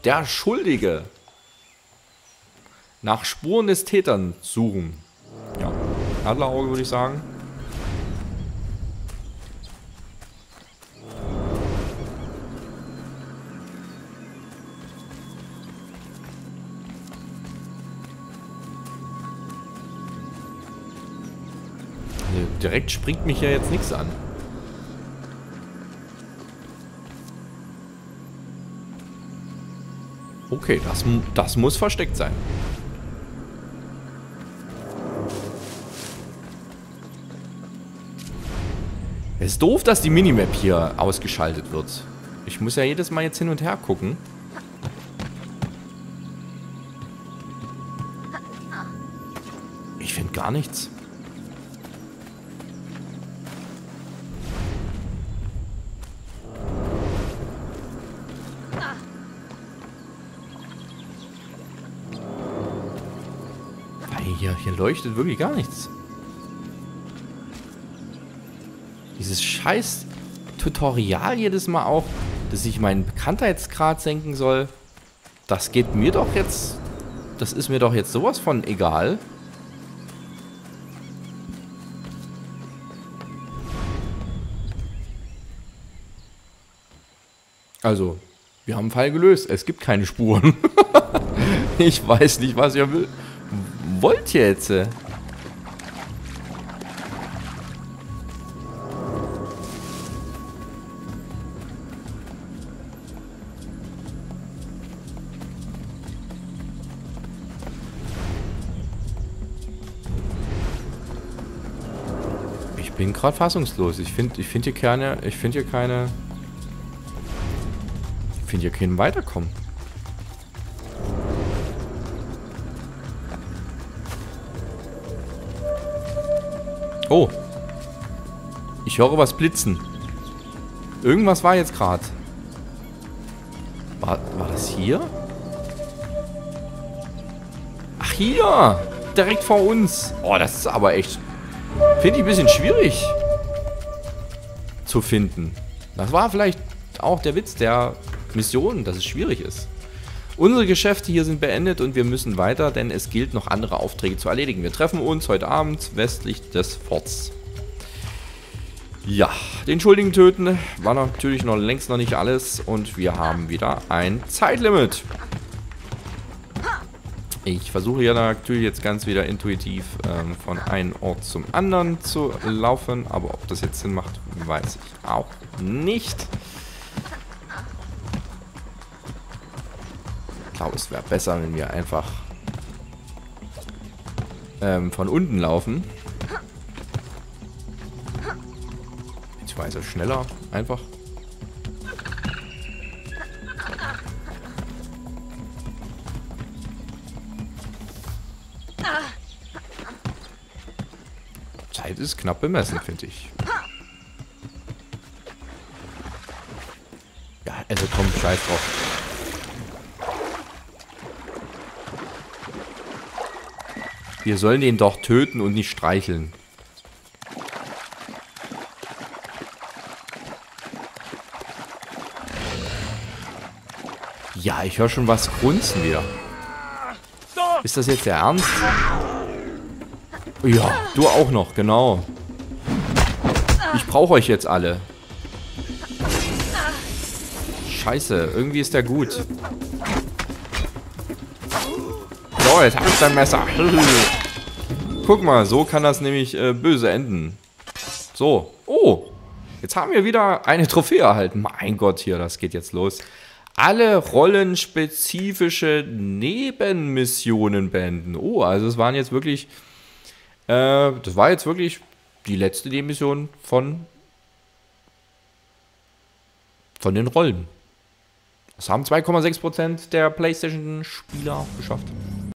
Der Schuldige. Nach Spuren des Tätern suchen. Ja, Adlerauge würde ich sagen. Also direkt springt mich ja jetzt nichts an. Okay, das muss versteckt sein. Es ist doof, dass die Minimap hier ausgeschaltet wird. Ich muss ja jedes Mal jetzt hin und her gucken. Ich finde gar nichts. Hier leuchtet wirklich gar nichts. Dieses scheiß Tutorial jedes Mal auch, dass ich meinen Bekanntheitsgrad senken soll. Das geht mir doch jetzt... Das ist mir doch jetzt sowas von egal. Also, wir haben einen Fall gelöst. Es gibt keine Spuren. Ich weiß nicht, was ihr wollt jetzt. Ich bin gerade fassungslos. Ich finde hier keine... Ich finde hier keinen Weiterkommen. Oh. Ich höre was blitzen. Irgendwas war jetzt gerade. War das hier? Ach, hier. Direkt vor uns. Oh, das ist aber echt... Finde ich ein bisschen schwierig zu finden. Das war vielleicht auch der Witz der Mission, dass es schwierig ist. Unsere Geschäfte hier sind beendet und wir müssen weiter, denn es gilt noch andere Aufträge zu erledigen. Wir treffen uns heute Abend westlich des Forts. Ja, den Schuldigen töten war natürlich noch längst noch nicht alles und wir haben wieder ein Zeitlimit. Ich versuche ja natürlich jetzt ganz wieder intuitiv von einem Ort zum anderen zu laufen, aber ob das jetzt Sinn macht, weiß ich auch nicht. Ich glaube, es wäre besser, wenn wir einfach von unten laufen. Beziehungsweise schneller, einfach. Zeit ist knapp bemessen, finde ich. Ja, also komm, scheiß drauf. Wir sollen den doch töten und nicht streicheln. Ja, ich höre schon was grunzen wieder. Ist das jetzt der Ernst? Ja, du auch noch, genau. Ich brauche euch jetzt alle. Scheiße, irgendwie ist der gut. So, jetzt hab ich dein Messer. Guck mal, so kann das nämlich böse enden. So. Oh. Jetzt haben wir wieder eine Trophäe erhalten. Mein Gott, hier, das geht jetzt los. Alle rollenspezifische Nebenmissionen beenden. Oh, also es waren jetzt wirklich... das war jetzt wirklich die letzte Nebenmission von den Rollen. Das haben 2,6% der PlayStation-Spieler geschafft.